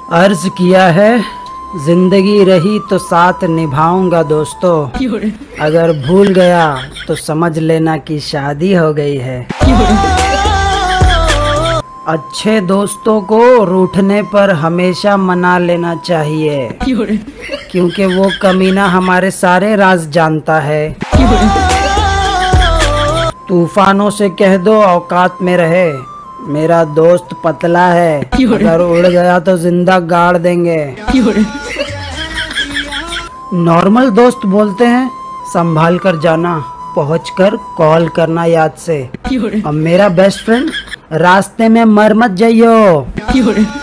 अर्ज किया है, जिंदगी रही तो साथ निभाऊंगा दोस्तों, अगर भूल गया तो समझ लेना कि शादी हो गई है। अच्छे दोस्तों को रूठने पर हमेशा मना लेना चाहिए, क्योंकि वो कमीना हमारे सारे राज जानता है। तूफानों से कह दो औकात में रहे, मेरा दोस्त पतला है, अगर उड़ गया तो जिंदा गाड़ देंगे। नॉर्मल दोस्त बोलते हैं संभाल कर जाना, पहुंचकर कॉल करना याद से। अब मेरा बेस्ट फ्रेंड, रास्ते में मर मत जाइयो।